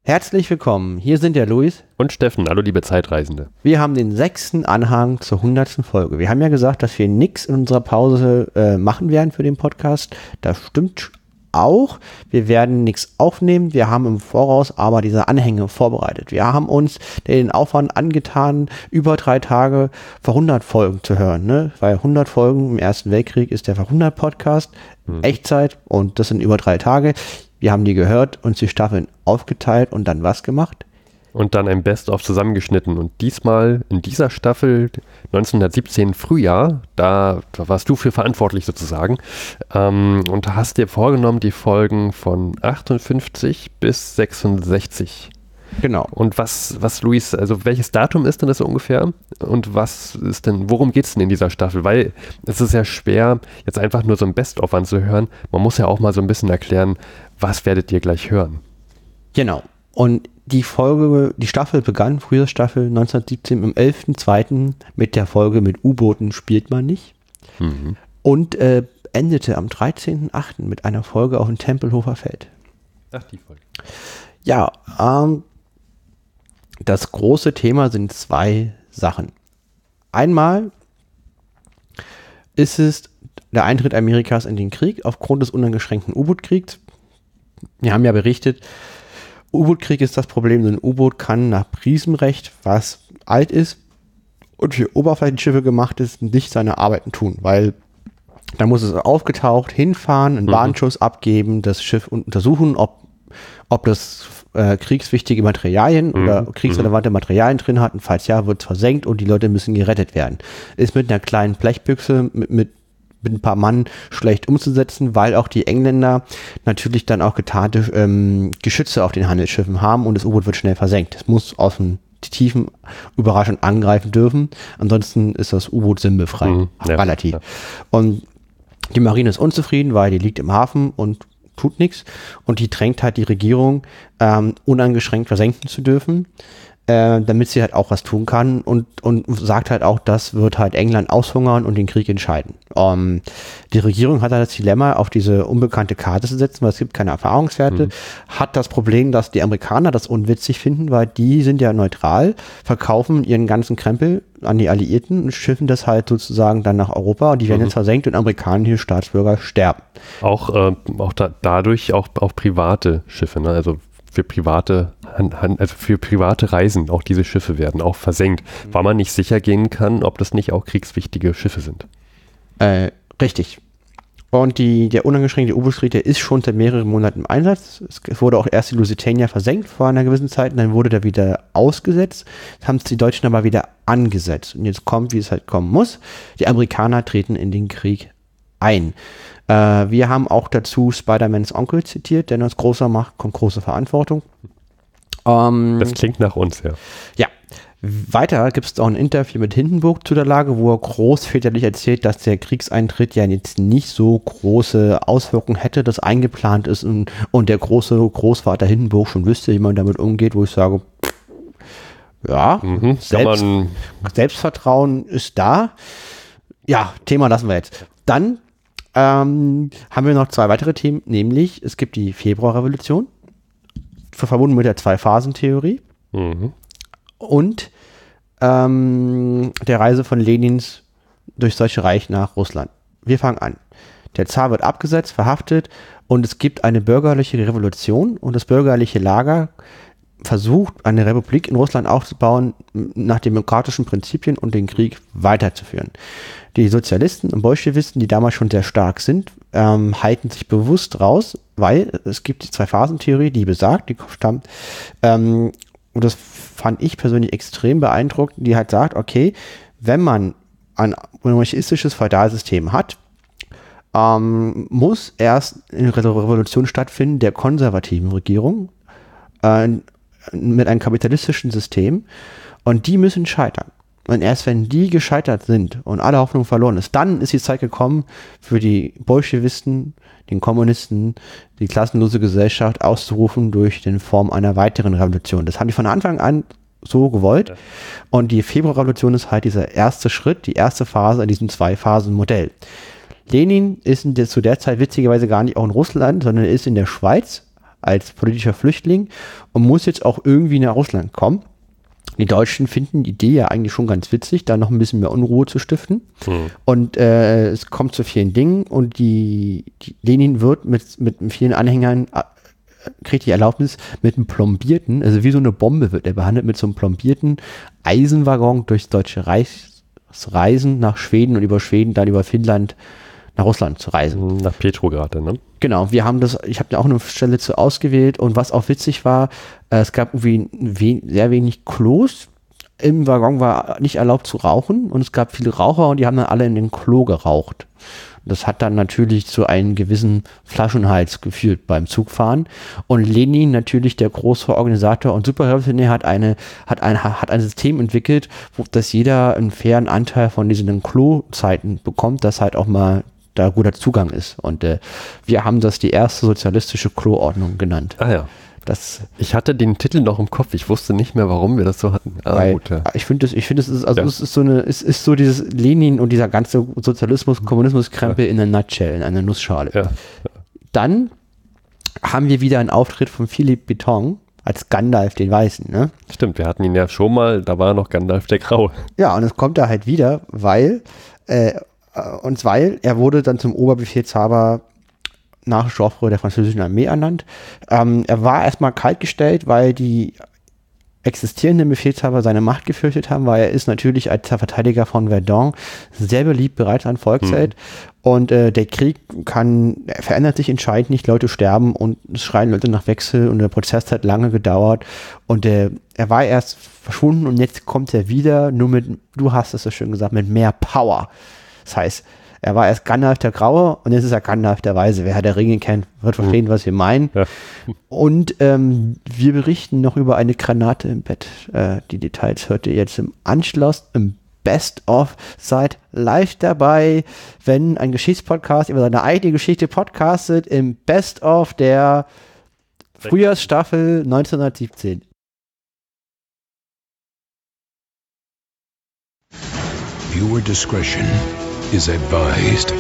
Herzlich willkommen, hier sind der Luis und Steffen, hallo liebe Zeitreisende. Wir haben den 6. Anhang zur 100. Folge. Wir haben ja gesagt, dass wir nichts in unserer Pause machen werden für den Podcast. Das stimmt auch. Wir werden nichts aufnehmen. Wir haben im Voraus aber diese Anhänge vorbereitet. Wir haben uns den Aufwand angetan, über 3 Tage vor 100 Folgen zu hören. Ne? Weil 100 Folgen im Ersten Weltkrieg ist der Ver-100-Podcast, Echtzeit, und das sind über 3 Tage. Wir haben die gehört, uns die Staffeln aufgeteilt und dann was gemacht? Und dann ein Best-of zusammengeschnitten. Und diesmal in dieser Staffel 1917 Frühjahr, da warst du für verantwortlich sozusagen, und hast dir vorgenommen, die Folgen von 58 bis 66. Genau. Und was Luis, also welches Datum ist denn das ungefähr? Und worum geht es denn in dieser Staffel? Weil es ist ja schwer, jetzt einfach nur so ein Best-of anzuhören. Man muss ja auch mal so ein bisschen erklären, was werdet ihr gleich hören? Genau. Und die Staffel begann, Frühjahrsstaffel 1917 am 11.02. mit der Folge mit U-Booten spielt man nicht. Und endete am 13.08. mit einer Folge auf dem Tempelhofer Feld. Ach, die Folge. Ja, das große Thema sind 2 Sachen. Einmal ist es der Eintritt Amerikas in den Krieg aufgrund des uneingeschränkten U-Boot-Kriegs. Wir haben ja berichtet, U-Boot-Krieg ist das Problem, so ein U-Boot kann nach Prisenrecht, was alt ist und für Oberflächenschiffe gemacht ist, nicht seine Arbeiten tun, weil da muss es aufgetaucht, hinfahren, einen Warnschuss abgeben, das Schiff untersuchen, ob das kriegswichtige Materialien oder kriegsrelevante Materialien drin hat, und falls ja, wird es versenkt und die Leute müssen gerettet werden. Ist mit einer kleinen Blechbüchse mit ein paar Mann schlecht umzusetzen, weil auch die Engländer natürlich dann auch getarnte Geschütze auf den Handelsschiffen haben und das U-Boot wird schnell versenkt. Es muss aus den Tiefen überraschend angreifen dürfen, ansonsten ist das U-Boot sinnbefrei, relativ. Ja. Und die Marine ist unzufrieden, weil die liegt im Hafen und tut nichts und die drängt halt die Regierung, uneingeschränkt versenken zu dürfen, damit sie halt auch was tun kann und sagt halt auch, das wird halt England aushungern und den Krieg entscheiden. Die Regierung hat halt das Dilemma, auf diese unbekannte Karte zu setzen, weil es gibt keine Erfahrungswerte, hat das Problem, dass die Amerikaner das unwitzig finden, weil die sind ja neutral, verkaufen ihren ganzen Krempel an die Alliierten und schiffen das halt sozusagen dann nach Europa und die werden jetzt versenkt und amerikanische Staatsbürger sterben. Dadurch auch private Schiffe, ne? Also für private Reisen, auch diese Schiffe werden auch versenkt, weil man nicht sicher gehen kann, ob das nicht auch kriegswichtige Schiffe sind. Richtig. Und der uneingeschränkte U-Boot-Krieg, der ist schon seit mehreren Monaten im Einsatz. Es wurde auch erst die Lusitania versenkt vor einer gewissen Zeit und dann wurde der wieder ausgesetzt. Das haben es die Deutschen aber wieder angesetzt. Und jetzt kommt, wie es halt kommen muss, die Amerikaner treten in den Krieg ein. Wir haben auch dazu Spider-Mans Onkel zitiert, denn aus großer Macht kommt große Verantwortung. Das klingt nach uns, ja. Ja. Weiter gibt es auch ein Interview mit Hindenburg zu der Lage, wo er großväterlich erzählt, dass der Kriegseintritt ja jetzt nicht so große Auswirkungen hätte, dass eingeplant ist und der große Großvater Hindenburg schon wüsste, wie man damit umgeht, wo ich sage, ja, Selbstvertrauen ist da. Ja, Thema lassen wir jetzt. Dann haben wir noch 2 weitere Themen, nämlich es gibt die Februarrevolution, verbunden mit der 2-Phasen-Theorie und der Reise von Lenins durchs Deutsche Reich nach Russland. Wir fangen an. Der Zar wird abgesetzt, verhaftet und es gibt eine bürgerliche Revolution und das bürgerliche Lager versucht, eine Republik in Russland aufzubauen nach demokratischen Prinzipien und den Krieg weiterzuführen. Die Sozialisten und Bolschewisten, die damals schon sehr stark sind, halten sich bewusst raus, weil es gibt die 2-Phasen-Theorie, die besagt, die stammt, und das fand ich persönlich extrem beeindruckend, die halt sagt, okay, wenn man ein monarchistisches Feudalsystem hat, muss erst eine Revolution stattfinden der konservativen Regierung, mit einem kapitalistischen System und die müssen scheitern. Und erst wenn die gescheitert sind und alle Hoffnung verloren ist, dann ist die Zeit gekommen für die Bolschewisten, den Kommunisten, die klassenlose Gesellschaft auszurufen durch den Form einer weiteren Revolution. Das haben die von Anfang an so gewollt. Ja. Und die Februarrevolution ist halt dieser erste Schritt, die erste Phase in diesem 2-Phasen-Modell. Lenin ist zu der Zeit witzigerweise gar nicht auch in Russland, sondern ist in der Schweiz, als politischer Flüchtling und muss jetzt auch irgendwie nach Russland kommen. Die Deutschen finden die Idee ja eigentlich schon ganz witzig, da noch ein bisschen mehr Unruhe zu stiften. Und es kommt zu vielen Dingen und die Lenin wird mit vielen Anhängern, kriegt die Erlaubnis, mit einem plombierten, also wie so eine Bombe wird er behandelt, mit so einem plombierten Eisenwaggon durchs Deutsche Reich reisen, nach Schweden und über Schweden, dann über Finnland nach Russland zu reisen. Nach Petrograd, ne? Genau, ich habe da auch eine Stelle zu ausgewählt und was auch witzig war, es gab irgendwie sehr wenig Klos. Im Waggon war nicht erlaubt zu rauchen und es gab viele Raucher und die haben dann alle in den Klo geraucht. Das hat dann natürlich zu einem gewissen Flaschenhals geführt beim Zugfahren. Und Lenin, natürlich der große Organisator und Superrevolutionär, hat ein System entwickelt, dass jeder einen fairen Anteil von diesen Klozeiten bekommt, dass halt auch mal da guter Zugang ist. Und wir haben das die erste sozialistische Kloordnung genannt. Ah ja. Ich hatte den Titel noch im Kopf, ich wusste nicht mehr, warum wir das so hatten. Gut, ja. Ich finde, es ist so dieses Lenin und dieser ganze Sozialismus, Kommunismus-Krempel in einer Nutshell, in einer Nussschale. Ja. Dann haben wir wieder einen Auftritt von Philippe Pétain als Gandalf den Weißen, ne? Stimmt, wir hatten ihn ja schon mal, da war noch Gandalf der Graue. Ja, und es kommt da halt wieder, weil er wurde dann zum Oberbefehlshaber nach Joffre der französischen Armee ernannt. Er war erstmal kaltgestellt, weil die existierenden Befehlshaber seine Macht gefürchtet haben, weil er ist natürlich als Verteidiger von Verdun sehr beliebt, bereits ein Volksheld. Und der Krieg verändert sich entscheidend nicht, Leute sterben und es schreien Leute nach Wechsel und der Prozess hat lange gedauert und er war erst verschwunden und jetzt kommt er wieder, nur mit, du hast es so schön gesagt, mit mehr Power. Das heißt, er war erst Gandalf der Graue und jetzt ist er Gandalf der Weise. Wer Herr der Ringe kennt, wird verstehen, was wir meinen. Ja. Und wir berichten noch über eine Granate im Bett. Die Details hört ihr jetzt im Anschluss, im Best-of. Seid live dabei, wenn ein Geschichtspodcast über seine eigene Geschichte podcastet, im Best-of der Frühjahrsstaffel 1917. Viewer discretion is advised.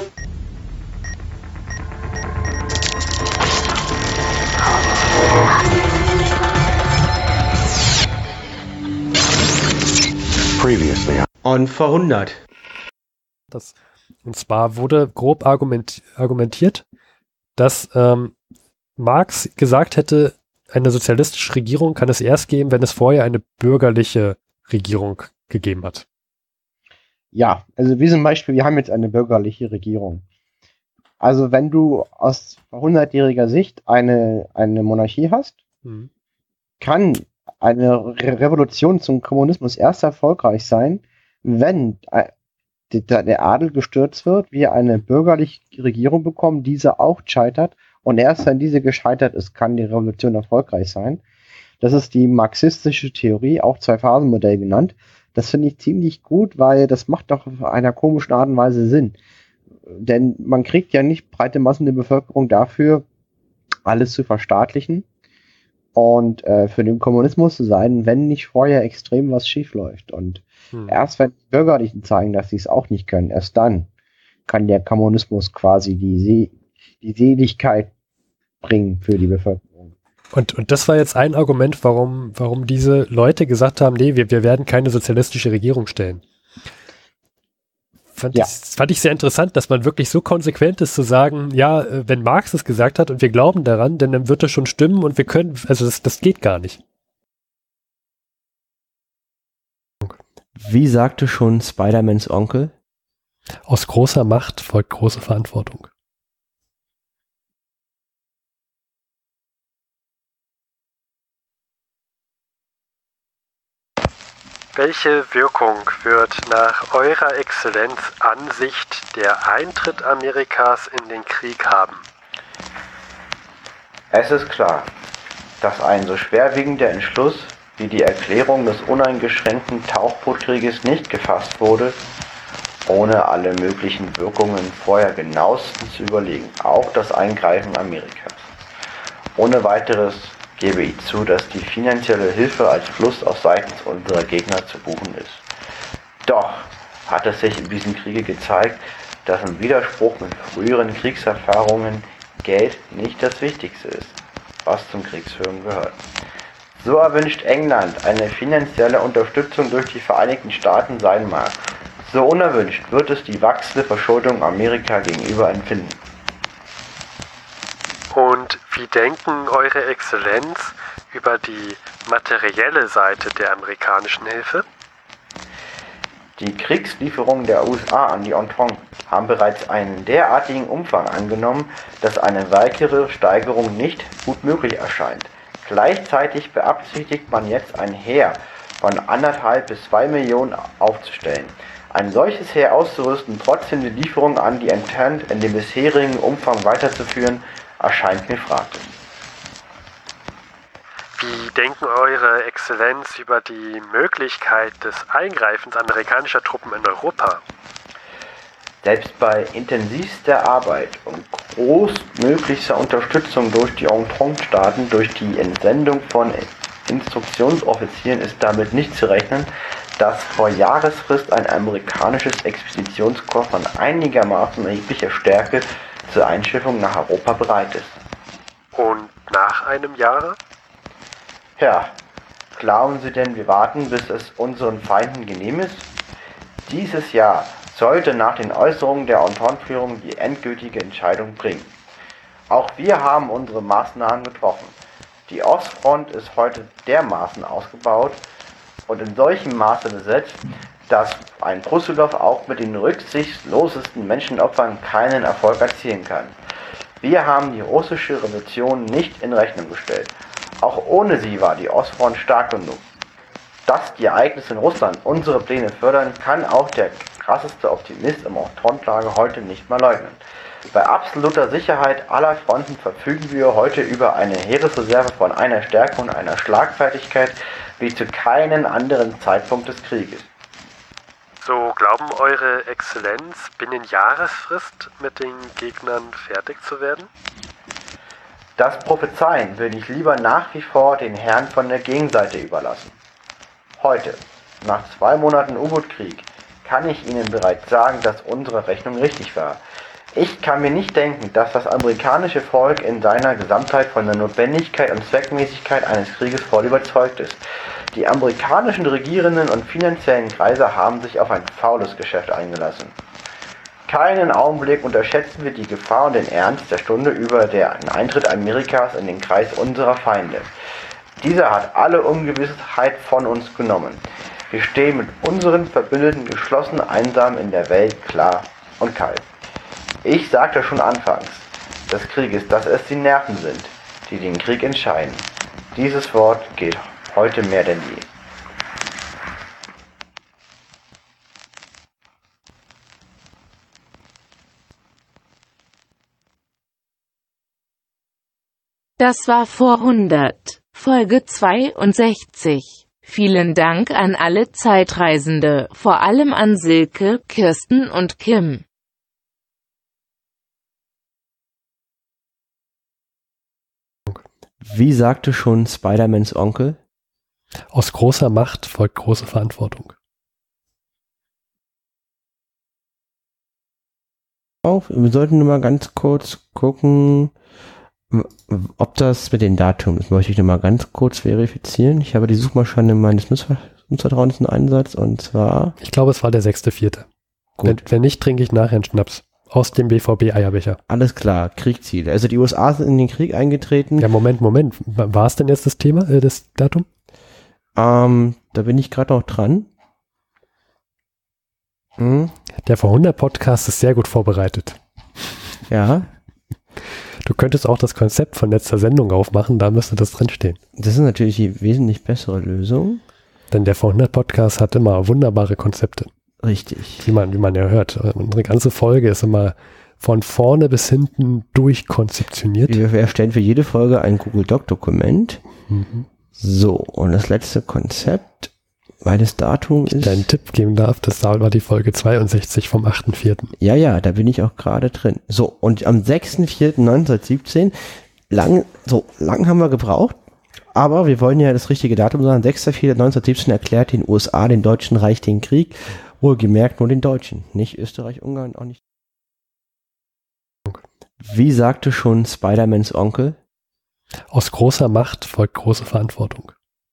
Previously on vor 100. Und zwar wurde grob argumentiert, dass Marx gesagt hätte, eine sozialistische Regierung kann es erst geben, wenn es vorher eine bürgerliche Regierung gegeben hat. Ja, also wie zum Beispiel, wir haben jetzt eine bürgerliche Regierung. Also wenn du aus 100-jähriger Sicht eine Monarchie hast, kann eine Revolution zum Kommunismus erst erfolgreich sein, wenn der Adel gestürzt wird, wir eine bürgerliche Regierung bekommen, diese auch scheitert und erst wenn diese gescheitert ist, kann die Revolution erfolgreich sein. Das ist die marxistische Theorie, auch Zwei-Phasen-Modell genannt. Das finde ich ziemlich gut, weil das macht doch auf einer komischen Art und Weise Sinn. Denn man kriegt ja nicht breite Massen der Bevölkerung dafür, alles zu verstaatlichen und für den Kommunismus zu sein, wenn nicht vorher extrem was schief läuft. Und erst wenn die Bürgerlichen zeigen, dass sie es auch nicht können, erst dann kann der Kommunismus quasi die Seligkeit bringen für die Bevölkerung. Und das war jetzt ein Argument, warum diese Leute gesagt haben, nee, wir werden keine sozialistische Regierung stellen. Fand ich sehr interessant, dass man wirklich so konsequent ist zu sagen, ja, wenn Marx es gesagt hat und wir glauben daran, denn dann wird das schon stimmen und wir können, also das geht gar nicht. Wie sagte schon Spider-Mans Onkel? Aus großer Macht folgt große Verantwortung. Welche Wirkung wird nach eurer Exzellenz Ansicht der Eintritt Amerikas in den Krieg haben? Es ist klar, dass ein so schwerwiegender Entschluss wie die Erklärung des uneingeschränkten Tauchbootkrieges nicht gefasst wurde, ohne alle möglichen Wirkungen vorher genauestens zu überlegen, auch das Eingreifen Amerikas. Ohne weiteres gebe ich zu, dass die finanzielle Hilfe als Fluss auf seitens unserer Gegner zu buchen ist. Doch hat es sich in diesem Kriege gezeigt, dass im Widerspruch mit früheren Kriegserfahrungen Geld nicht das Wichtigste ist. was zum Kriegsführen gehört. So erwünscht England eine finanzielle Unterstützung durch die Vereinigten Staaten sein mag, so unerwünscht wird es die wachsende Verschuldung Amerika gegenüber empfinden. Und wie denken Eure Exzellenz über die materielle Seite der amerikanischen Hilfe? Die Kriegslieferungen der USA an die Entente haben bereits einen derartigen Umfang angenommen, dass eine weitere Steigerung nicht gut möglich erscheint. Gleichzeitig beabsichtigt man jetzt ein Heer von 1,5 bis 2 Millionen aufzustellen. Ein solches Heer auszurüsten, trotzdem die Lieferung an die Entente in dem bisherigen Umfang weiterzuführen, erscheint mir fraglich. Wie denken Eure Exzellenz über die Möglichkeit des Eingreifens amerikanischer Truppen in Europa? Selbst bei intensivster Arbeit und großmöglichster Unterstützung durch die Entente-Staaten durch die Entsendung von Instruktionsoffizieren ist damit nicht zu rechnen, dass vor Jahresfrist ein amerikanisches Expeditionskorps von einigermaßen erheblicher Stärke zur Einschiffung nach Europa bereit ist. Und nach einem Jahre? Ja, glauben Sie denn, wir warten, bis es unseren Feinden genehm ist? Dieses Jahr sollte nach den Äußerungen der Entente-Führung die endgültige Entscheidung bringen. Auch wir haben unsere Maßnahmen getroffen. Die Ostfront ist heute dermaßen ausgebaut und in solchem Maße besetzt, dass ein Brussilov auch mit den rücksichtslosesten Menschenopfern keinen Erfolg erzielen kann. Wir haben die russische Revolution nicht in Rechnung gestellt. Auch ohne sie war die Ostfront stark genug. Dass die Ereignisse in Russland unsere Pläne fördern, kann auch der krasseste Optimist im Entente-Lager heute nicht mehr leugnen. Bei absoluter Sicherheit aller Fronten verfügen wir heute über eine Heeresreserve von einer Stärke und einer Schlagfertigkeit wie zu keinem anderen Zeitpunkt des Krieges. So glauben Eure Exzellenz, binnen Jahresfrist mit den Gegnern fertig zu werden? Das Prophezeien würde ich lieber nach wie vor den Herren von der Gegenseite überlassen. Heute, nach 2 Monaten U-Boot-Krieg, kann ich Ihnen bereits sagen, dass unsere Rechnung richtig war. Ich kann mir nicht denken, dass das amerikanische Volk in seiner Gesamtheit von der Notwendigkeit und Zweckmäßigkeit eines Krieges voll überzeugt ist. Die amerikanischen Regierenden und finanziellen Kreise haben sich auf ein faules Geschäft eingelassen. Keinen Augenblick unterschätzen wir die Gefahr und den Ernst der Stunde über den Eintritt Amerikas in den Kreis unserer Feinde. Dieser hat alle Ungewissheit von uns genommen. Wir stehen mit unseren Verbündeten geschlossen einsam in der Welt klar und kalt. Ich sagte schon anfangs des Krieges, dass es die Nerven sind, die den Krieg entscheiden. Dieses Wort gilt heute mehr denn je. Das war vor 100, Folge 62. Vielen Dank an alle Zeitreisende, vor allem an Silke, Kirsten und Kim. Wie sagte schon Spider-Mans Onkel? Aus großer Macht folgt große Verantwortung. Wir sollten nur mal ganz kurz gucken, ob das mit den Datum ist. Möchte ich nur mal ganz kurz verifizieren. Ich habe die Suchmaschine meines Nutzvertrauens in Einsatz und zwar... Ich glaube, es war der 6.4. Wenn nicht, trinke ich nachher einen Schnaps. Aus dem BVB-Eierbecher. Alles klar, Kriegsziele. Also die USA sind in den Krieg eingetreten. Ja, Moment. War es denn jetzt das Thema, das Datum? Da bin ich gerade noch dran. Der vor 100 Podcast ist sehr gut vorbereitet. Ja. Du könntest auch das Konzept von letzter Sendung aufmachen, da müsste das drinstehen. Das ist natürlich die wesentlich bessere Lösung. Denn der vor 100 Podcast hat immer wunderbare Konzepte. Richtig. Wie man ja hört. Unsere ganze Folge ist immer von vorne bis hinten durchkonzeptioniert. Wir erstellen für jede Folge ein Google Doc-Dokument. So, und das letzte Konzept, weil das Datum ist... Deinen Tipp geben darf, das war die Folge 62 vom 8.4. Ja, da bin ich auch gerade drin. So, und am 6.4.1917, lang haben wir gebraucht, aber wir wollen ja das richtige Datum sagen. 6.4.1917 erklärt den USA, den Deutschen Reich, den Krieg. Wohlgemerkt nur den Deutschen, nicht Österreich, Ungarn, auch nicht. Wie sagte schon Spider-Mans Onkel? Aus großer Macht folgt große Verantwortung.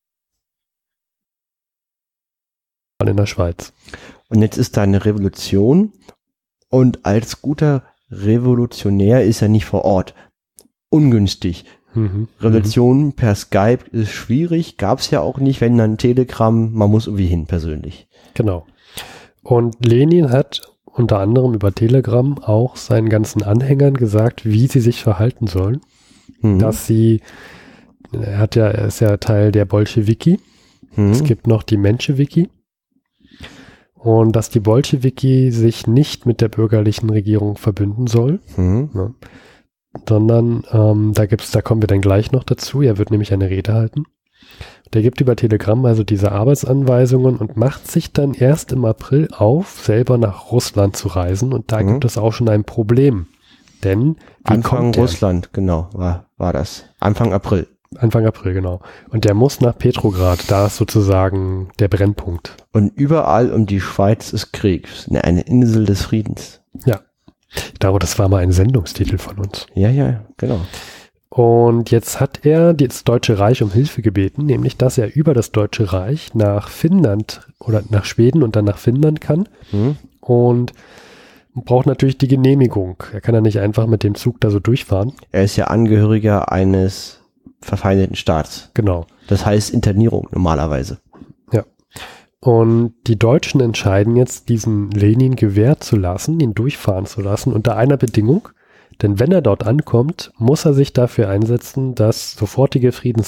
In der Schweiz. Und jetzt ist da eine Revolution und als guter Revolutionär ist er nicht vor Ort. Ungünstig. Revolution per Skype ist schwierig, gab es ja auch nicht, wenn dann Telegram, man muss irgendwie hin persönlich. Genau. Und Lenin hat unter anderem über Telegram auch seinen ganzen Anhängern gesagt, wie sie sich verhalten sollen. Dass er ist ja Teil der Bolschewiki. Es gibt noch die Menschewiki. Und dass die Bolschewiki sich nicht mit der bürgerlichen Regierung verbünden soll, ja, sondern da kommen wir dann gleich noch dazu. Er wird nämlich eine Rede halten. Der gibt über Telegram also diese Arbeitsanweisungen und macht sich dann erst im April auf, selber nach Russland zu reisen. Und da gibt es auch schon ein Problem. Denn Anfang Russland, genau, war das. Anfang April, genau. Und der muss nach Petrograd, da ist sozusagen der Brennpunkt. Und überall um die Schweiz ist Krieg. Eine Insel des Friedens. Ja. Ich glaube, das war mal ein Sendungstitel von uns. Ja, genau. Und jetzt hat er das Deutsche Reich um Hilfe gebeten, nämlich, dass er über das Deutsche Reich nach Finnland oder nach Schweden und dann nach Finnland kann. Und braucht natürlich die Genehmigung. Er kann ja nicht einfach mit dem Zug da so durchfahren. Er ist ja Angehöriger eines verfeindeten Staats. Genau. Das heißt Internierung normalerweise. Ja. Und die Deutschen entscheiden jetzt, diesen Lenin gewährt zu lassen, ihn durchfahren zu lassen, unter einer Bedingung. Denn wenn er dort ankommt, muss er sich dafür einsetzen, dass sofortiger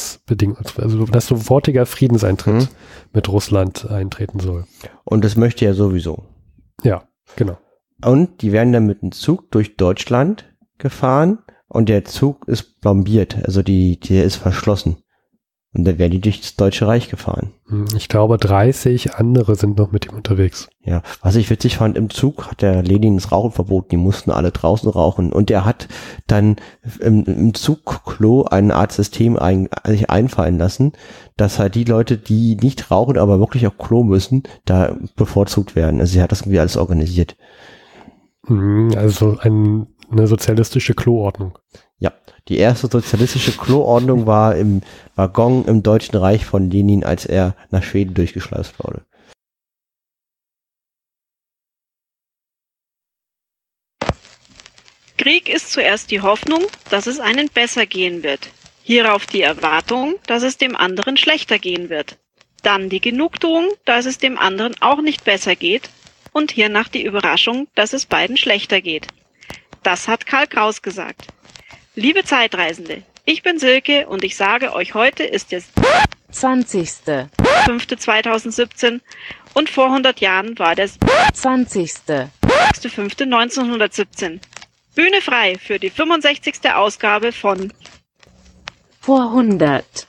Friedenseintritt mit Russland eintreten soll. Und das möchte er sowieso. Ja, genau. Und die werden dann mit dem Zug durch Deutschland gefahren und der Zug ist plombiert, also der ist verschlossen. Und dann werden die durch das Deutsche Reich gefahren. Ich glaube, 30 andere sind noch mit ihm unterwegs. Ja, was ich witzig fand, im Zug hat der Lenin das Rauchen verboten, die mussten alle draußen rauchen. Und er hat dann im Zugklo eine Art System sich einfallen lassen, dass halt die Leute, die nicht rauchen, aber wirklich auf Klo müssen, da bevorzugt werden. Also sie hat das irgendwie alles organisiert. Also eine sozialistische Kloordnung. Ja, die erste sozialistische Kloordnung war im Waggon im Deutschen Reich von Lenin, als er nach Schweden durchgeschleust wurde. Krieg ist zuerst die Hoffnung, dass es einem besser gehen wird. Hierauf die Erwartung, dass es dem anderen schlechter gehen wird. Dann die Genugtuung, dass es dem anderen auch nicht besser geht. Und hiernach die Überraschung, dass es beiden schlechter geht. Das hat Karl Kraus gesagt. Liebe Zeitreisende, ich bin Silke und ich sage euch, heute ist der 20.05.2017 und vor 100 Jahren war der 20.05.1917. Bühne frei für die 65. Ausgabe von Vor 100.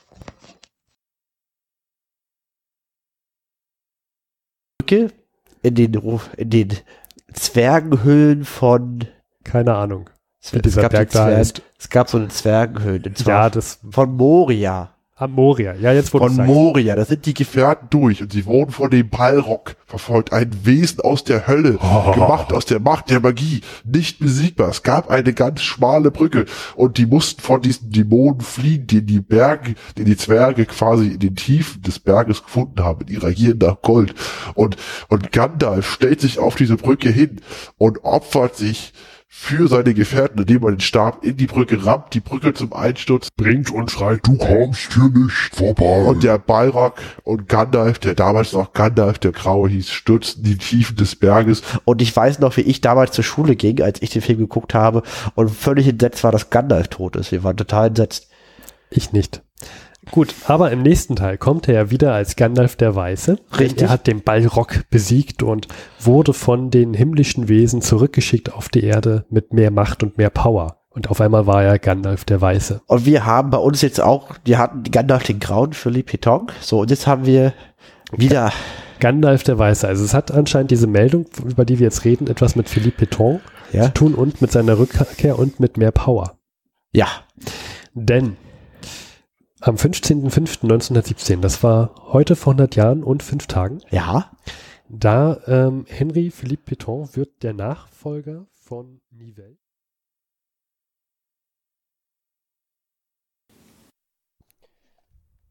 In den Zwergenhöhlen von... Keine Ahnung. Es gab so eine Zwergenhöhle. Von Moria. Moria. Ja, jetzt wurde von Moria. Da sind die Gefährten durch und sie wurden von dem Balrog verfolgt. Ein Wesen aus der Hölle, gemacht aus der Macht der Magie, nicht besiegbar. Es gab eine ganz schmale Brücke und die mussten von diesen Dämonen fliehen, die die Zwerge quasi in den Tiefen des Berges gefunden haben, in ihrer Gier nach Gold. Und Gandalf stellt sich auf diese Brücke hin und opfert sich für seine Gefährten, indem er den Stab in die Brücke rammt, die Brücke zum Einsturz bringt und schreit, du kommst hier nicht vorbei. Und der Balrog und Gandalf, der damals noch Gandalf der Graue hieß, stürzen die Tiefen des Berges. Und ich weiß noch, wie ich damals zur Schule ging, als ich den Film geguckt habe und völlig entsetzt war, dass Gandalf tot ist. Wir waren total entsetzt. Ich nicht. Gut, aber im nächsten Teil kommt er ja wieder als Gandalf der Weiße. Richtig. Er hat den Balrog besiegt und wurde von den himmlischen Wesen zurückgeschickt auf die Erde mit mehr Macht und mehr Power. Und auf einmal war er Gandalf der Weiße. Und wir haben bei uns jetzt auch, wir hatten Gandalf den Grauen, Philippe Péton. So, und jetzt haben wir wieder Gandalf der Weiße. Also es hat anscheinend diese Meldung, über die wir jetzt reden, etwas mit Philippe Péton zu tun und mit seiner Rückkehr und mit mehr Power. Ja. Denn am 15.05.1917, das war heute vor 100 Jahren und 5 Tagen. Ja. Da Henri Philippe Péton wird der Nachfolger von Nivelle.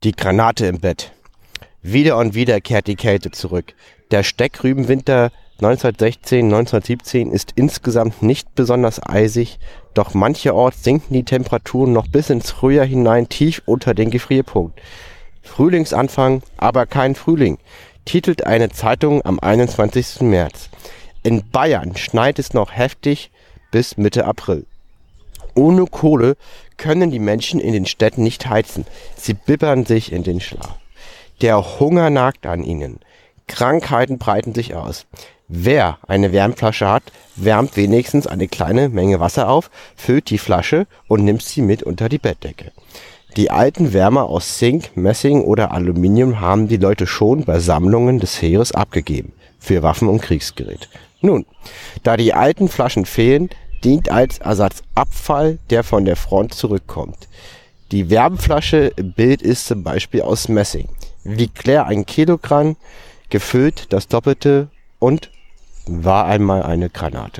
Die Granate im Bett. Wieder und wieder kehrt die Kälte zurück. Der Steckrübenwinter 1916/1917 ist insgesamt nicht besonders eisig, doch mancherorts sinken die Temperaturen noch bis ins Frühjahr hinein tief unter den Gefrierpunkt. Frühlingsanfang, aber kein Frühling, titelt eine Zeitung am 21. März. In Bayern schneit es noch heftig bis Mitte April. Ohne Kohle können die Menschen in den Städten nicht heizen. Sie bibbern sich in den Schlaf. Der Hunger nagt an ihnen. Krankheiten breiten sich aus. Wer eine Wärmflasche hat, wärmt wenigstens eine kleine Menge Wasser auf, füllt die Flasche und nimmt sie mit unter die Bettdecke. Die alten Wärmer aus Zink, Messing oder Aluminium haben die Leute schon bei Sammlungen des Heeres abgegeben, für Waffen und Kriegsgerät. Nun, da die alten Flaschen fehlen, dient als Ersatz Abfall, der von der Front zurückkommt. Die Wärmflasche im Bild ist zum Beispiel aus Messing, wiegt leer 1 Kilogramm, gefüllt das Doppelte und war einmal eine Granate.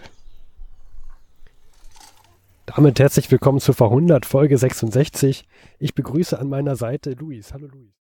Damit herzlich willkommen zur Verhundert, Folge 66. Ich begrüße an meiner Seite Luis. Hallo Luis.